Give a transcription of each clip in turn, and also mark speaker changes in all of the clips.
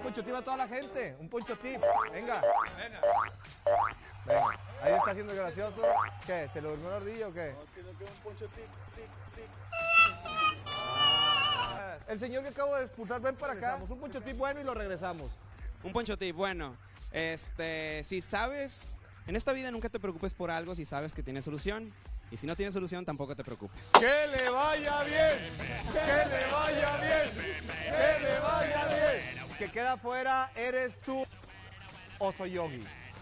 Speaker 1: poncho tip a toda la gente. Un poncho tip. Venga. Venga. Ahí está haciendo gracioso. ¿Qué? ¿Se le durmió el ardillo o qué?
Speaker 2: No, que un poncho tip.
Speaker 1: El señor que acabo de expulsar, ven para acá. Un poncho tip bueno y lo regresamos.
Speaker 3: Un poncho tip, bueno. Si sabes, en esta vida nunca te preocupes por algo si sabes que tiene solución. Y si no tiene solución, tampoco te preocupes.
Speaker 1: ¡Que le vaya bien! ¡Que le vaya bien! ¡Que le vaya bien! Que queda afuera, ¿eres tú o soy Yogi?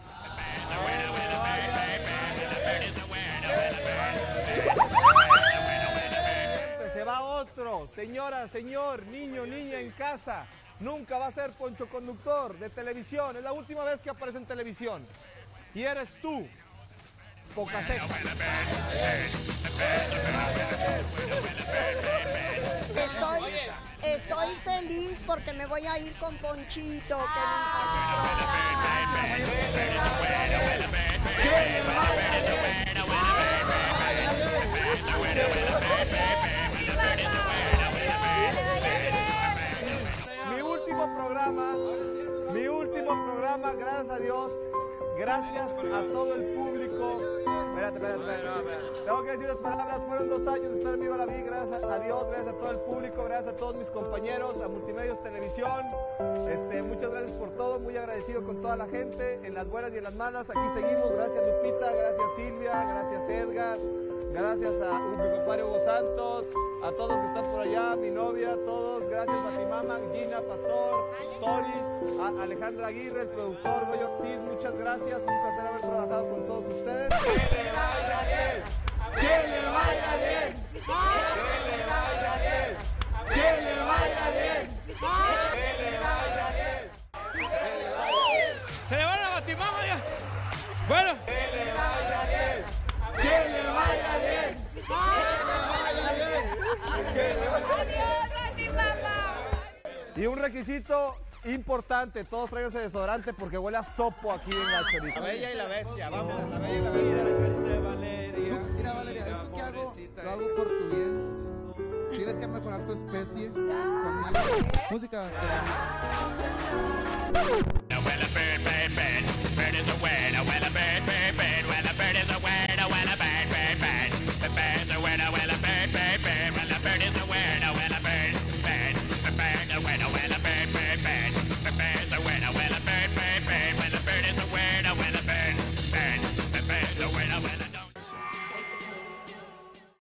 Speaker 1: Se va otro. Señora, señor, niño, niña en casa. Nunca va a ser poncho conductor de televisión. Es la última vez que aparece en televisión. Y eres tú. Poca seca.
Speaker 4: Estoy feliz porque me voy a ir con Ponchito.
Speaker 1: Mi último programa, gracias a Dios, gracias a todo el público. Espérate. Tengo que decir las palabras. Fueron 2 años de estar en Viva la Vida. Gracias a Dios, gracias a todo el público, gracias a todos mis compañeros, a Multimedios Televisión. Muchas gracias por todo. Muy agradecido con toda la gente, en las buenas y en las malas. Aquí seguimos. Gracias Lupita, gracias Silvia, gracias Edgar, gracias a mi compadre Hugo Santos, a todos que están por allá, mi novia, a todos. Gracias a mi mamá, Gina, Pastor, Tori, a Alejandra Aguirre, el productor Goyo Ortiz. Muchas gracias. Un placer haber trabajado con todos ustedes. ¡Que le vaya bien! ¡Que le vaya bien! ¡Que le vaya bien! ¡Que le vaya bien! ¡Que le vaya bien!
Speaker 3: ¡Se le va la batimama ya! Bueno.
Speaker 1: ¡Que le vaya bien! ¡Que le vaya bien! ¡Que le vaya bien! Y un requisito importante, todos tráiganse desodorante porque huele a sopo aquí en Gachorito.
Speaker 2: La Bella y la Bestia, vamos, la Bella y la Bestia.
Speaker 5: Mira la carita de Valeria.
Speaker 6: Mira, Valeria, esto que hago, lo hago por tu bien. Tienes que mejorar tu especie conmigo. Música.
Speaker 7: Well, a bird is a word, well, a bird.